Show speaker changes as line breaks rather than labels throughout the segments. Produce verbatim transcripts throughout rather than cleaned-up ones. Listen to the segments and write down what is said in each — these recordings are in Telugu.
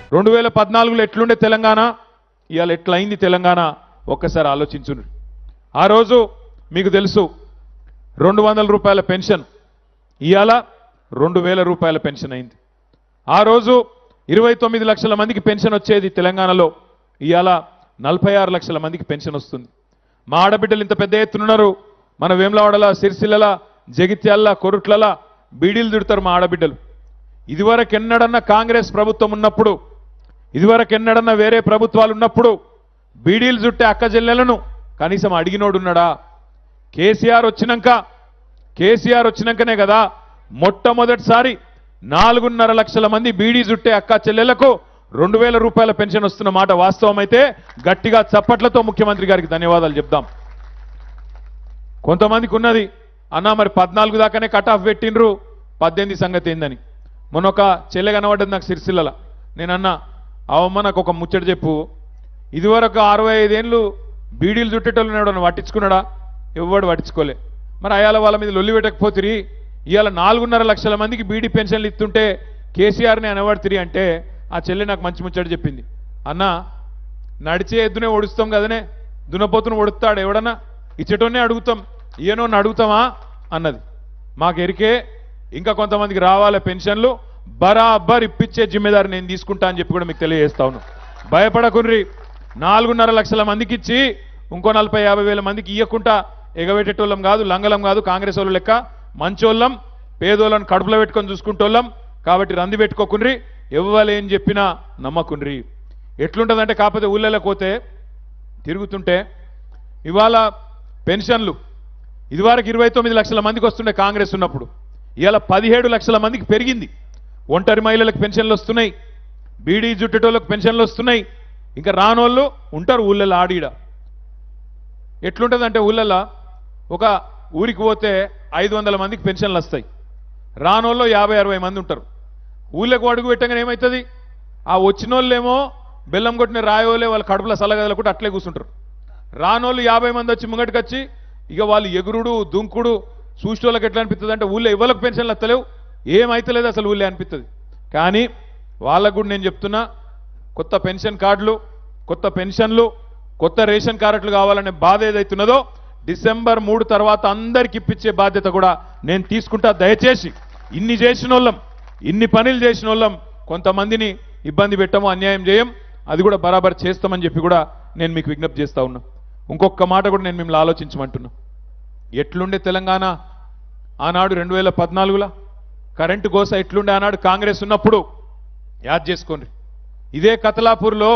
రెండు వేల పద్నాలుగులో ఎట్లుండే తెలంగాణ, ఇవాళ ఎట్లయింది తెలంగాణ ఒక్కసారి ఆలోచించుండ్రి. ఆ రోజు మీకు తెలుసు రెండు వందల రూపాయల పెన్షన్, ఇవాళ రెండు వేల రూపాయల పెన్షన్ అయింది. ఆ రోజు ఇరవై తొమ్మిది లక్షల మందికి పెన్షన్ వచ్చేది తెలంగాణలో, ఇవాళ నలభై ఆరు లక్షల మందికి పెన్షన్ వస్తుంది. మా ఆడబిడ్డలు ఇంత పెద్ద ఎత్తునున్నారు. మన వేములవాడల, సిరిసిల్లల, జగిత్యాల, కొరుట్లల బీడీలు దిడతారు మా ఆడబిడ్డలు. ఇదివరకు ఎన్నడన్నా కాంగ్రెస్ ప్రభుత్వం ఉన్నప్పుడు, ఇదివరకు ఎన్నడన్నా వేరే ప్రభుత్వాలు ఉన్నప్పుడు బీడీలు చుట్టే అక్క చెల్లెలను కనీసం అడిగినోడున్నాడా? కేసీఆర్ వచ్చినాక కేసీఆర్ వచ్చినాకనే కదా మొట్టమొదటిసారి నాలుగున్నర లక్షల మంది బీడీ చుట్టే అక్క చెల్లెలకు రెండు వేల రూపాయల పెన్షన్ వస్తున్న మాట వాస్తవమైతే గట్టిగా చప్పట్లతో ముఖ్యమంత్రి గారికి ధన్యవాదాలు చెప్దాం. కొంతమందికి ఉన్నది అన్నా మరి పద్నాలుగు దాకానే కట్ ఆఫ్ పెట్టిండ్రు, పద్దెనిమిది సంగతి ఏందని. మొన్న ఒక చెల్లె కనబడ్డది నాకు సిరిసిల్లల. నేనన్నా అవమ్మ నాకు ఒక ముచ్చట చెప్పు, ఇదివరకు అరవై ఐదేళ్ళు బీడీలు చుట్టేటోళ్ళు ఉన్నాడు, పట్టించుకున్నాడా? ఎవడు పట్టించుకోలే. మరి అయాల వాళ్ళ మీద లొల్లి పెట్టకపోతిరి, ఇవాళ నాలుగున్నర లక్షల మందికి బీడీ పెన్షన్లు ఇస్తుంటే కేసీఆర్ని అనబడుతుంది అంటే ఆ చెల్లె నాకు మంచి ముచ్చట చెప్పింది. అన్న నడిచే ఎద్దునే ఒడుస్తాం కదనే, దున్నపోతును ఒడుస్తాడు ఎవడన్నా, ఇచ్చటోనే అడుగుతాం, ఈయనోని అడుగుతామా అన్నది. మాకు ఎరికే ఇంకా కొంతమందికి రావాలి పెన్షన్లు, బరాబర్ ఇప్పించే జిమ్మేదారి నేను తీసుకుంటా అని చెప్పి కూడా మీకు తెలియజేస్తా ఉన్నాను. భయపడకుర్రి, నాలుగున్నర లక్షల మందికి ఇచ్చి ఇంకో నలభై యాభై వేల మందికి ఇయ్యకుండా ఎగబెట్టేటోళ్ళం కాదు, లంగలం కాదు. కాంగ్రెస్ వాళ్ళు లెక్క మంచోళ్ళం, పేదోళ్ళని కడుపులో పెట్టుకొని చూసుకుంటోళ్ళం. కాబట్టి రంది పెట్టుకోకుండ్రి, ఎవ్వలేం చెప్పినా నమ్మకుండ్రి. ఎట్లుంటుందంటే కాకపోతే ఊళ్ళలోకి పోతే తిరుగుతుంటే ఇవాళ పెన్షన్లు ఇదివరకు ఇరవై తొమ్మిది లక్షల మందికి వస్తుండే కాంగ్రెస్ ఉన్నప్పుడు, ఇవాళ పదిహేడు లక్షల మందికి పెరిగింది. ఒంటరి మహిళలకు పెన్షన్లు వస్తున్నాయి, బీడీ జుట్టేటోళ్ళకు పెన్షన్లు వస్తున్నాయి. ఇంకా రానోళ్ళు ఉంటారు ఊళ్ళల్లో ఆడిడ. ఎట్లుంటుందంటే ఊళ్ళల్లో ఒక ఊరికి పోతే ఐదు వందల మందికి పెన్షన్లు వస్తాయి, రానోళ్ళు యాభై అరవై మంది ఉంటారు. ఊళ్ళకు అడుగు పెట్టగానే ఏమవుతుంది, ఆ వచ్చిన వాళ్ళేమో బెల్లం కొట్టిన రాయోలే వాళ్ళ కడుపుల సలగదలకుంటే అట్లే కూర్చుంటారు. రానోళ్ళు యాభై మంది వచ్చి ముంగటికి వచ్చి ఇక వాళ్ళు ఎగురుడు దుంకుడు చూసేటోళ్ళకి ఎట్లా అనిపిస్తుంది అంటే ఊళ్ళో ఇవ్వలకు పెన్షన్లు వస్తలేవు, ఏమైతలేదు అసలు ఊళ్ళే అనిపిస్తుంది. కానీ వాళ్ళకు కూడా నేను చెప్తున్నా, కొత్త పెన్షన్ కార్డులు, కొత్త పెన్షన్లు, కొత్త రేషన్ కార్డులు కావాలనే బాధ ఏదైతున్నదో డిసెంబర్ మూడు తర్వాత అందరికి ఇప్పించే బాధ్యత కూడా నేను తీసుకుంటా. దయచేసి ఇన్ని చేసిన వాళ్ళం, ఇన్ని పనులు చేసిన వాళ్ళం కొంతమందిని ఇబ్బంది పెట్టము, అన్యాయం చేయం, అది కూడా బరాబర్ చేస్తామని చెప్పి కూడా నేను మీకు విజ్ఞప్తి చేస్తా ఉన్నా. ఇంకొక మాట కూడా నేను మిమ్మల్ని ఆలోచించమంటున్నా. ఎట్లుండే తెలంగాణ ఆనాడు రెండు వేల పద్నాలుగులో కరెంటు కోస ఎట్లుండే ఆనాడు కాంగ్రెస్ ఉన్నప్పుడు యాద్ చేసుకోండి. ఇదే కతలాపూర్లో,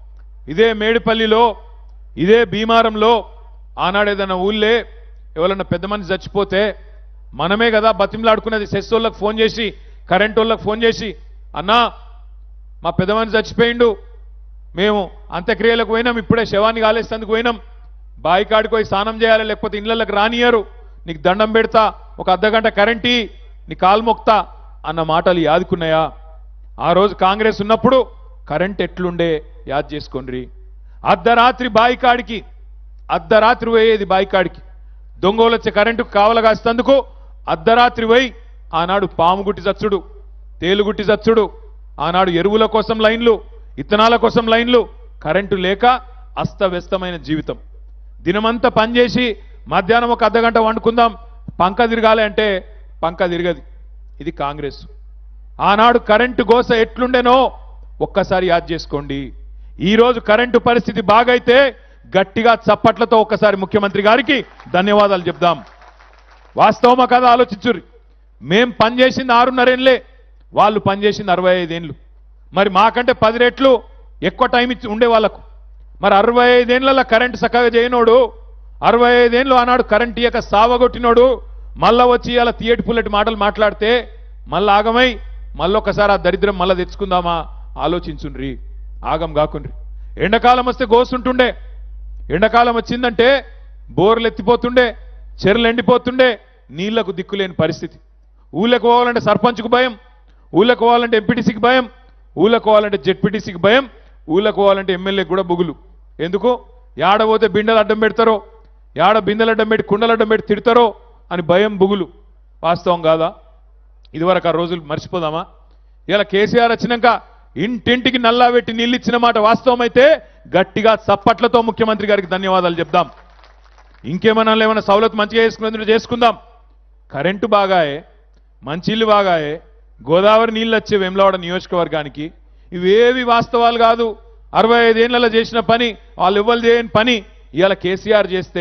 ఇదే మేడిపల్లిలో, ఇదే భీమారంలో ఆనాడు ఏదైనా ఊళ్ళే ఎవరన్నా పెద్ద మనిషి చచ్చిపోతే మనమే కదా బతిమలాడుకునేది. సెస్ వాళ్ళకి ఫోన్ చేసి, కరెంట్ వాళ్ళకి ఫోన్ చేసి, అన్నా మా పెద్ద మనిషి చచ్చిపోయిండు, మేము అంత్యక్రియలకు పోయినాం, ఇప్పుడే శవాన్ని కాలేసేందుకు పోయినాం, బాయి కాడికి పోయి స్నానం చేయాలి, లేకపోతే ఇళ్ళకి రానియరు, నీకు దండం పెడతా, ఒక అర్ధగంట కరెంటీ, నీ కాలు మొక్తా అన్న మాటలు యాదుకున్నాయా? ఆ రోజు కాంగ్రెస్ ఉన్నప్పుడు కరెంట్ ఎట్లుండే యాద్ చేసుకోండి. అర్ధరాత్రి బాయి కాడికి, అర్ధరాత్రి పోయేది బాయి కాడికి, దొంగలు వచ్చే కరెంటుకు కావల కాస్తందుకు అర్ధరాత్రి పోయి ఆనాడు పాము గుట్టి చచ్చుడు, తేలుగుట్టి చచ్చుడు, ఆనాడు ఎరువుల కోసం లైన్లు, ఇత్తనాల కోసం లైన్లు, కరెంటు లేక అస్తవ్యస్తమైన జీవితం. దినమంతా పనిచేసి మధ్యాహ్నం ఒక అర్ధగంట వండుకుందాం, పంక తిరగాలి అంటే పంక తిరగది. ఇది కాంగ్రెస్. ఆనాడు కరెంటు గోస ఎట్లుండేనో ఒక్కసారి యాద్ చేసుకోండి. ఈరోజు కరెంటు పరిస్థితి బాగైతే గట్టిగా చప్పట్లతో ఒక్కసారి ముఖ్యమంత్రి గారికి ధన్యవాదాలు చెప్దాం. వాస్తవమా కదా ఆలోచించుర్రి. మేం పనిచేసింది ఆరున్నరేళ్ళే, వాళ్ళు పనిచేసింది అరవై ఐదేళ్ళు. మరి మాకంటే పది రెట్లు ఎక్కువ టైం ఇచ్చి ఉండే వాళ్ళకు. మరి అరవై ఐదేళ్లలో కరెంటు చక్కగా చేయనోడు, అరవై ఐదేళ్ళు ఆనాడు కరెంట్ ఇయ్యక సావగొట్టినోడు మళ్ళా వచ్చి ఇలా తీయటి పుల్లటి మాటలు మాట్లాడితే మళ్ళీ ఆగమై మళ్ళొక్కసారి ఆ దరిద్రం మళ్ళీ తెచ్చుకుందామా? ఆలోచించుండ్రి, ఆగం కాకుండ్రి. ఎండాకాలం వస్తే గోసుంటుండే, ఎండాకాలం వచ్చిందంటే బోర్లు ఎత్తిపోతుండే, చెర్లు ఎండిపోతుండే, నీళ్లకు దిక్కులేని పరిస్థితి. ఊళ్ళకు పోవాలంటే సర్పంచ్కు భయం, ఊళ్ళకు పోవాలంటే ఎంపీటీసీకి భయం, ఊళ్ళకు పోవాలంటే జెడ్పీటీసీకి భయం, ఊళ్ళకు పోవాలంటే ఎమ్మెల్యేకి కూడా బుగులు. ఎందుకు? యాడ పోతే బిండలు అడ్డం పెడతారో, యాడ బిందెలు అడ్డం పెట్టి కుండలు అడ్డం పెట్టి తిడతారో అని భయం, బుగులు. వాస్తవం కాదా? ఇదివరకు ఆ రోజులు మర్చిపోదామా? ఇలా కేసీఆర్ వచ్చినాక ఇంటింటికి నల్లా పెట్టి నీళ్ళు ఇచ్చిన మాట వాస్తవమైతే గట్టిగా చప్పట్లతో ముఖ్యమంత్రి గారికి ధన్యవాదాలు చెప్దాం. ఇంకేమన్నా ఏమైనా సౌలత్ మంచిగా చేసుకునేందుకు చేసుకుందాం. కరెంటు బాగాయే, మంచిళ్ళు బాగాయే, గోదావరి నీళ్ళు వచ్చే వేములవాడ నియోజకవర్గానికి ఇవేవి వాస్తవాలు కాదు. అరవై ఐదేళ్లలో చేసిన పని వాళ్ళు ఇవ్వలు చేయని పని ఇవాళ కేసీఆర్ చేస్తే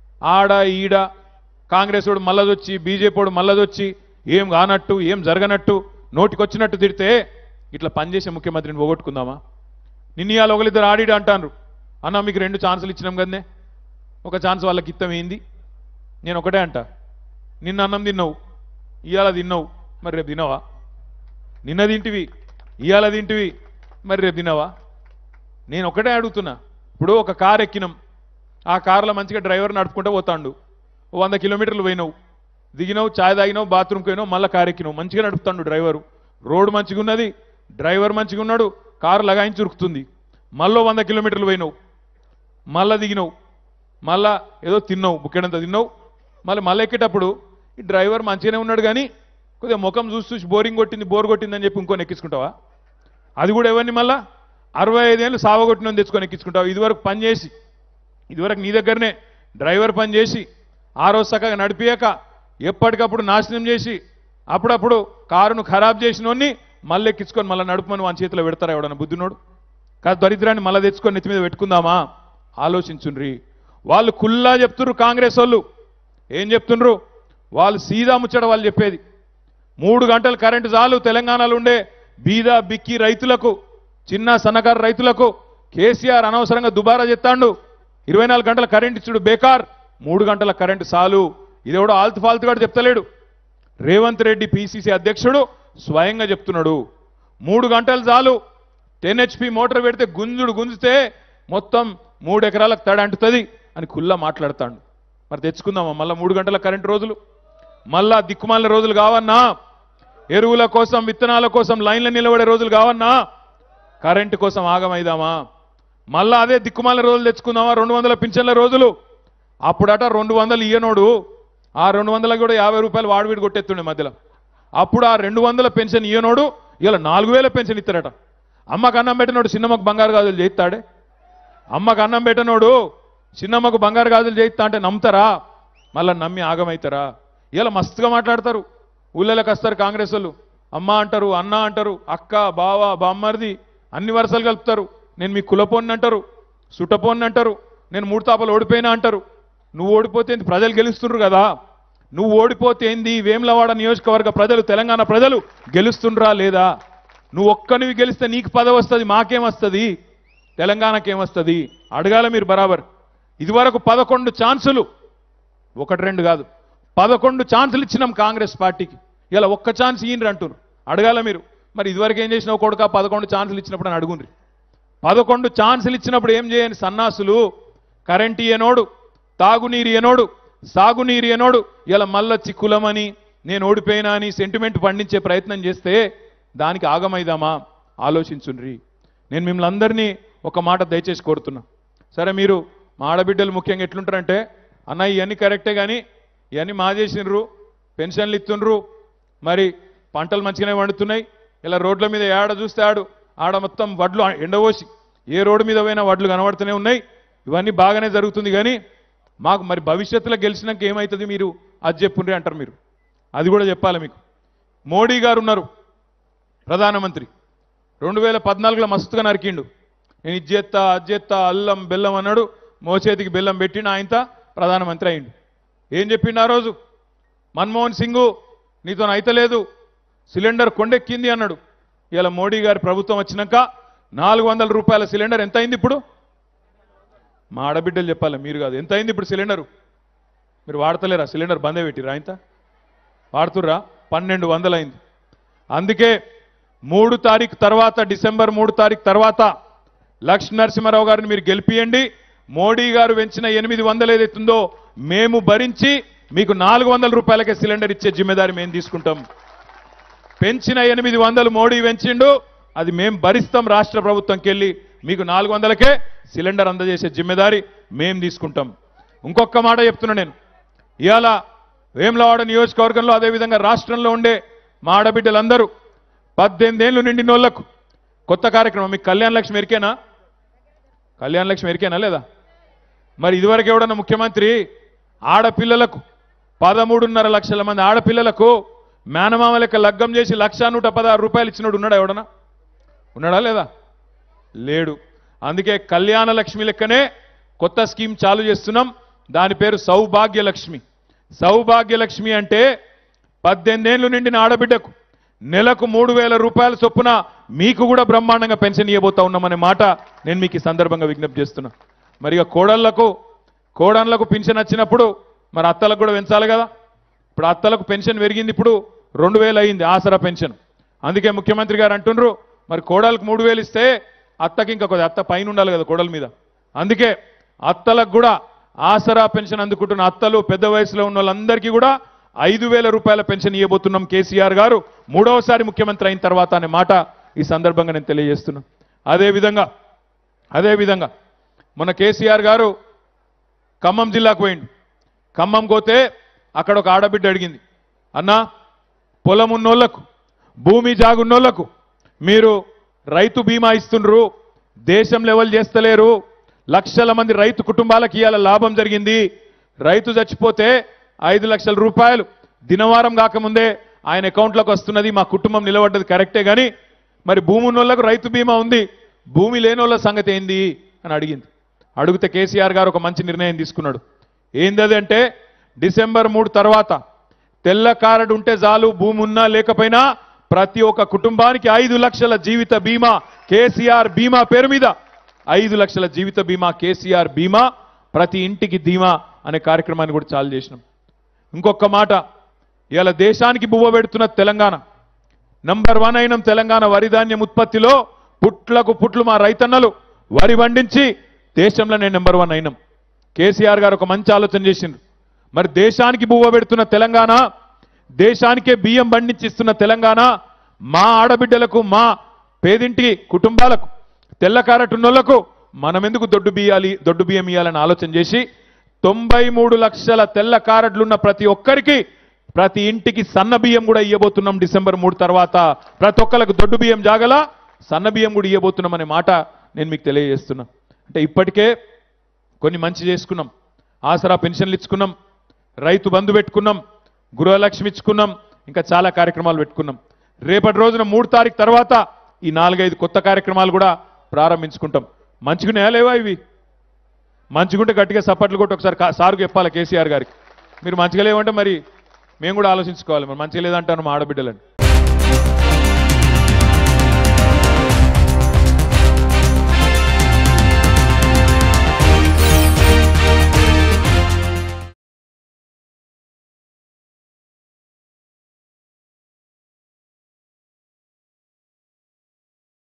ఆడ ఈడ కాంగ్రెస్ వాడు మళ్ళదొచ్చి బీజేపీ వాడు మళ్ళదొచ్చి ఏం కానట్టు ఏం జరగనట్టు నోటికొచ్చినట్టు తిడితే ఇట్లా పనిచేసే ముఖ్యమంత్రిని పోగొట్టుకుందామా? నిన్న ఇవాళ ఒకరిద్దరు ఆడిడ అంటారు, అన్న మీకు రెండు ఛాన్సులు ఇచ్చినాం కదనే, ఒక ఛాన్స్ వాళ్ళకి ఇత్తం ఏంది? నేను ఒకటే అంట, నిన్న అన్నం తిన్నావు, ఇవాళ తిన్నావు, మరి రేపు తినవా? నిన్న తింటివి, ఇవాళ తింటివి, మరి రేపు తినవా? నేను ఒకటే అడుగుతున్నా. ఇప్పుడు ఒక కారు ఎక్కినాం, ఆ కారులో మంచిగా డ్రైవర్ నడుపుకుంటూ పోతాడు, వంద కిలోమీటర్లు పోయినావు, దిగినావు, ఛాయ్ తాగినావు, బాత్రూమ్కి పోయినావు, మళ్ళీ కారు ఎక్కినావు, మంచిగా నడుపుతాడు డ్రైవరు, రోడ్డు మంచిగా ఉన్నది, డ్రైవర్ మంచిగా ఉన్నాడు, కారు లగాయించి ఉరుకుతుంది. మళ్ళీ వంద కిలోమీటర్లు పోయినావు, మళ్ళీ దిగినావు, మళ్ళా ఏదో తిన్నావు, బుక్కెడంత తిన్నావు, మళ్ళీ మళ్ళీ ఎక్కేటప్పుడు ఈ డ్రైవర్ మంచిగానే ఉన్నాడు కానీ కొద్దిగా ముఖం చూసి చూసి బోరింగ్ కొట్టింది బోర్ కొట్టిందని చెప్పి ఇంకొని ఎక్కించుకుంటావా? అది కూడా ఎవరిని మళ్ళా అరవై ఐదేళ్ళు సావగొట్టిన తెచ్చుకొని ఎక్కించుకుంటావు. ఇదివరకు పని చేసి ఇదివరకు నీ దగ్గరనే డ్రైవర్ పని చేసి ఆ రోజు చక్కగా నడిపియాక ఎప్పటికప్పుడు నాశనం చేసి అప్పుడప్పుడు కారును ఖరాబ్ చేసినోన్ని మళ్ళీ ఎక్కించుకొని మళ్ళీ నడుపుమని వాని చేతిలో పెడతారా ఎవడన్నా బుద్ధినోడు? కాదు, దరిద్రాన్ని మళ్ళీ తెచ్చుకొని నెత్తి మీద పెట్టుకుందామా? ఆలోచించుండ్రి. వాళ్ళు కుల్లా చెప్తున్నారు కాంగ్రెస్ వాళ్ళు. ఏం చెప్తుండ్రు వాళ్ళు? సీదా ముచ్చట వాళ్ళు చెప్పేది. మూడు గంటలు కరెంటు చాలు తెలంగాణలో ఉండే బీదా బిక్కి రైతులకు, చిన్న సన్నకారు రైతులకు కేసీఆర్ అనవసరంగా దుబారా చెప్తాండు. ఇరవై నాలుగు గంటల కరెంటు ఇచ్చుడు బేకార్, మూడు గంటల కరెంటు చాలు. ఇదేవడో ఆల్తు ఫాల్తు కూడా చెప్తలేడు. రేవంత్ రెడ్డి పిసిసి అధ్యక్షుడు స్వయంగా చెప్తున్నాడు, మూడు గంటలు చాలు, టెన్ హెచ్పి మోటార్ పెడితే గుంజుడు గుంజితే మొత్తం మూడు ఎకరాలకు తడి అంటుతుంది అని కుల్లా మాట్లాడతాడు. మరి తెచ్చుకుందామా మళ్ళా మూడు గంటల కరెంటు రోజులు? మళ్ళా దిక్కుమాలిన రోజులు కావన్నా? ఎరువుల కోసం విత్తనాల కోసం లైన్లో నిలబడే రోజులు కావన్నా? కరెంటు కోసం ఆగమైదామా? మళ్ళా అదే దిక్కుమాలిన రోజులు తెచ్చుకుందామా? రెండు వందల పింఛన్ల రోజులు. అప్పుడట రెండు వందలు ఇయ్యనోడు ఆ రెండు వందలకు కూడా యాభై రూపాయలు వాడివిడి కొట్టేస్తుండే మధ్యలో. అప్పుడు ఆ రెండు వందల పెన్షన్ ఇయ్యనోడు ఇలా నాలుగు వేల పెన్షన్ ఇస్తారట. అమ్మకు అన్నం పెట్టినోడు చిన్నమ్మకు బంగారు గాజులు చేయిస్తాడే? అమ్మకు అన్నం పెట్టినోడు చిన్నమ్మకు బంగారు గాజులు చేయిస్తా అంటే నమ్ముతారా? మళ్ళీ నమ్మి ఆగమవుతారా? ఇలా మస్తుగా మాట్లాడతారు. ఊళ్ళలోకి వస్తారు కాంగ్రెస్ వాళ్ళు, అమ్మ అంటారు, అన్న అంటారు, అక్క బావ బామ్మర్ది అన్ని వరుసలు కలుపుతారు. నేను మీ కులపోన్ని అంటారు, సుట్టపోన్ని అంటారు, నేను మూడు తాపలు ఓడిపోయినా అంటారు. నువ్వు ఓడిపోతే ప్రజలు గెలుస్తుండ్రు కదా, నువ్వు ఓడిపోతే ఏంది? వేములవాడ నియోజకవర్గ ప్రజలు, తెలంగాణ ప్రజలు గెలుస్తుండ్రా లేదా? నువ్వు ఒక్కనివి గెలిస్తే నీకు పదవి వస్తుంది, మాకేమొస్తుంది? తెలంగాణకేమొస్తుంది? అడగాల మీరు బరాబర్. ఇదివరకు పదకొండు ఛాన్సులు, ఒకటి రెండు కాదు, పదకొండు ఛాన్సులు ఇచ్చినాం కాంగ్రెస్ పార్టీకి. ఇలా ఒక్క ఛాన్స్ ఇయ్యండి అంటున్నారు. అడగాల మీరు. మరి ఇదివరకు ఏం చేసినావు కొడుక? పదకొండు ఛాన్సులు ఇచ్చినప్పుడు అని అడుగుండ్రి. పదకొండు ఛాన్సులు ఇచ్చినప్పుడు ఏం చేయని సన్నాసులు? కరెంట్ ఇయనోడు, తాగునీరు ఇయనోడు, సాగునీరు ఇయనోడు ఇలా మళ్ళొచ్చి కులమని నేను ఓడిపోయినా అని సెంటిమెంట్ పండించే ప్రయత్నం చేస్తే దానికి ఆగమైదామా? ఆలోచించుండ్రి. నేను మిమ్మల్ని అందరినీ ఒక మాట దయచేసి కోరుతున్నా. సరే, మీరు మా ఆడబిడ్డలు ముఖ్యంగా ఎట్లుంటారంటే, అన్న ఇవన్నీ కరెక్టే కానీ ఇవన్నీ మా చేసినరు, పెన్షన్లు ఇస్తుండ్రు, మరి పంటలు మంచిగానే వండుతున్నాయి, ఇలా రోడ్ల మీద ఏడ చూస్తే ఆడు ఆడ మొత్తం వడ్లు ఎండవోసి ఏ రోడ్డు మీద పోయినా వడ్లు కనబడుతూనే ఉన్నాయి, ఇవన్నీ బాగానే జరుగుతుంది కానీ మాకు మరి భవిష్యత్తులో గెలిచినాక ఏమవుతుంది మీరు అది చెప్పుండ్రి అంటారు. మీరు అది కూడా చెప్పాలి. మీకు మోడీ గారు ఉన్నారు ప్రధానమంత్రి, రెండు వేల పద్నాలుగులో మస్తుగా నరికిండు. నేను ఇది చేస్తా అది చేస్తా అల్లం బెల్లం అన్నాడు, మోచేతికి బెల్లం పెట్టిండు, ఆయనతో ప్రధానమంత్రి అయిండు. ఏం చెప్పిండు ఆ రోజు? మన్మోహన్ సింగ్ నీతో అయితలేదు, సిలిండర్ కొండెక్కింది అన్నాడు. ఇలా మోడీ గారి ప్రభుత్వం వచ్చినాక నాలుగు వందల రూపాయల సిలిండర్ ఎంత అయింది ఇప్పుడు? మా ఆడబిడ్డలు చెప్పాలి, మీరు కాదు. ఎంత అయింది ఇప్పుడు సిలిండరు? మీరు వాడతలేరా? సిలిండర్ బందే పెట్టిరా? ఇంత వాడుతుర్రా? పన్నెండు వందలు అయింది. అందుకే మూడు తారీఖు తర్వాత, డిసెంబర్ మూడు తారీఖు తర్వాత లక్ష్మీ నరసింహారావు గారిని మీరు గెలిపియండి. మోడీ గారు పెంచిన ఎనిమిది వందలు ఏదైతుందో మేము భరించి మీకు నాలుగు వందల రూపాయలకే సిలిండర్ ఇచ్చే జిమ్మెదారి మేము తీసుకుంటాం. పెంచిన ఎనిమిది వందలు మోడీ పెంచిండు, అది మేము భరిస్తాం. రాష్ట్ర ప్రభుత్వంకి వెళ్ళి మీకు నాలుగు వందలకే సిలిండర్ అందజేసే జిమ్మెదారి మేము తీసుకుంటాం. ఇంకొక మాట చెప్తున్నా నేను, ఇవాళ వేములవాడ నియోజకవర్గంలో అదేవిధంగా రాష్ట్రంలో ఉండే మా ఆడబిడ్డలందరూ పద్దెనిమిది ఏళ్ళు నిండినోళ్లకు కొత్త కార్యక్రమం మీకు కళ్యాణ లక్ష్మి ఎరికేనా కళ్యాణ లక్ష్మి ఎరికేనా లేదా మరి ఇదివరకు ఎవడన్నా ముఖ్యమంత్రి ఆడపిల్లలకు పదమూడున్నర లక్షల మంది ఆడపిల్లలకు మేనమామ లెక్క లగ్గం చేసి లక్ష నూట పదహారు రూపాయలు ఇచ్చినోడు ఉన్నాడా ఎవడన్నా ఉన్నాడా లేదా లేడు అందుకే కళ్యాణ లక్ష్మి లెక్కనే కొత్త స్కీమ్ చాలు చేస్తున్నాం దాని పేరు సౌభాగ్య లక్ష్మి సౌభాగ్య లక్ష్మి అంటే పద్దెనిమిది ఏళ్ళు నిండిన ఆడబిడ్డకు నెలకు మూడు వేల రూపాయల చొప్పున మీకు కూడా బ్రహ్మాండంగా పెన్షన్ ఇవ్వబోతా ఉన్నామనే మాట నేను మీకు ఈ సందర్భంగా విజ్ఞప్తి చేస్తున్నా మరి ఇక కోడళ్లకు కోడళ్లకు పెన్షన్ వచ్చినప్పుడు మరి అత్తలకు కూడా పెంచాలి కదా ఇప్పుడు అత్తలకు పెన్షన్ పెరిగింది ఇప్పుడు రెండు వేలు అయింది ఆసరా పెన్షన్ అందుకే ముఖ్యమంత్రి గారు అంటున్నారు మరి కోడలకు మూడు వేలు ఇస్తే అత్తకి ఇంకా కొద్ది అత్త పైన ఉండాలి కదా కోడల మీద అందుకే అత్తలకు కూడా ఆసరా పెన్షన్ అందుకుంటున్న అత్తలు పెద్ద వయసులో ఉన్న వాళ్ళందరికీ కూడా ఐదు వేల రూపాయల పెన్షన్ ఇవ్వబోతున్నాం కేసీఆర్ గారు మూడవసారి ముఖ్యమంత్రి అయిన తర్వాత అనే మాట ఈ సందర్భంగా నేను తెలియజేస్తున్నా అదేవిధంగా అదేవిధంగా మన కేసీఆర్ గారు ఖమ్మం జిల్లాకు పోయిండు ఖమ్మం పోతే అక్కడ ఒక ఆడబిడ్డ అడిగింది అన్నా పొలం ఉన్నోళ్లకు భూమి జాగున్నోళ్లకు మీరు రైతు బీమా ఇస్తుండ్రు దేశం లెవెల్ చేస్తలేరు లక్షల మంది రైతు కుటుంబాలకు ఇవాళ లాభం జరిగింది రైతు చచ్చిపోతే ఐదు లక్షల రూపాయలు దినవారం కాకముందే ఆయన అకౌంట్లోకి వస్తున్నది మా కుటుంబం నిలబడ్డది కరెక్టే కానీ మరి భూమి ఉన్నోళ్లకు రైతు బీమా ఉంది భూమి లేనోళ్ళ సంగతి ఏంది అని అడిగింది అడిగితే కేసీఆర్ గారు ఒక మంచి నిర్ణయం తీసుకున్నాడు ఏందది అంటే డిసెంబర్ మూడు తర్వాత తెల్ల కార్డు ఉంటే చాలు భూమి ఉన్నా లేకపోయినా ప్రతి ఒక్క కుటుంబానికి ఐదు లక్షల జీవిత బీమా కేసీఆర్ బీమా పేరు మీద ఐదు లక్షల జీవిత బీమా కేసీఆర్ బీమా ప్రతి ఇంటికి ధీమా అనే కార్యక్రమాన్ని కూడా చాలు చేసినాం ఇంకొక మాట ఇవాళ దేశానికి బువ్వ పెడుతున్న తెలంగాణ నంబర్ వన్ అయిన తెలంగాణ వరి ధాన్యం ఉత్పత్తిలో పుట్లకు పుట్లు మా రైతన్నలు వరి పండించి దేశంలోనే నెంబర్ వన్ అయినాం కేసీఆర్ గారు ఒక మంచి ఆలోచన చేసిండ్రు మరి దేశానికి బువ్వ పెడుతున్న తెలంగాణ దేశానికే బియ్యం పండించిస్తున్న తెలంగాణ మా ఆడబిడ్డలకు మా పేదింటి కుటుంబాలకు తెల్ల కారటున్నోళ్లకు మనం ఎందుకు దొడ్డు బియ్యాలి దొడ్డు బియ్యం ఇయ్యాలని ఆలోచన చేసి తొంభై మూడు లక్షల తెల్ల కారట్లున్న ప్రతి ఒక్కరికి ప్రతి ఇంటికి సన్న బియ్యం కూడా ఇవ్వబోతున్నాం డిసెంబర్ మూడు తర్వాత ప్రతి ఒక్కరికి దొడ్డు బియ్యం జాగల సన్న బియ్యం కూడా ఇవ్వబోతున్నాం అనే మాట నేను మీకు తెలియజేస్తున్నా అంటే ఇప్పటికే కొన్ని మంచి చేసుకున్నాం ఆసరా పెన్షన్లు ఇచ్చుకున్నాం రైతు బంధు పెట్టుకున్నాం గృహలక్ష్మి ఇచ్చుకున్నాం ఇంకా చాలా కార్యక్రమాలు పెట్టుకున్నాం రేపటి రోజున మూడు తారీఖు తర్వాత ఈ నాలుగైదు కొత్త కార్యక్రమాలు కూడా ప్రారంభించుకుంటాం మంచిగున్నాయా లేవా ఇవి మంచిగుంటే గట్టిగా సప్పట్లు కొట్టి ఒకసారి సార్కు చెప్పాలి కేసీఆర్ గారికి మీరు మంచిగా లేవంటే మరి మేము కూడా ఆలోచించుకోవాలి మరి మంచిగా లేదంటాను మా ఆడబిడ్డలని